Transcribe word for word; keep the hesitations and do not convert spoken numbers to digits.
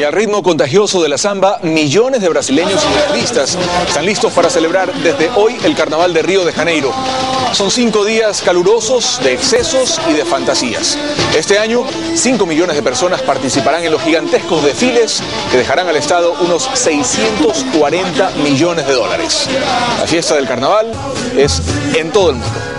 al ritmo contagioso de la samba, millones de brasileños y mundialistas están listos para celebrar desde hoy el Carnaval de Río de Janeiro. Son cinco días calurosos de excesos y de fantasías. Este año, cinco millones de personas participarán en los gigantescos desfiles que dejarán al Estado unos seiscientos cuarenta millones de dólares. La fiesta del Carnaval es en todo el mundo.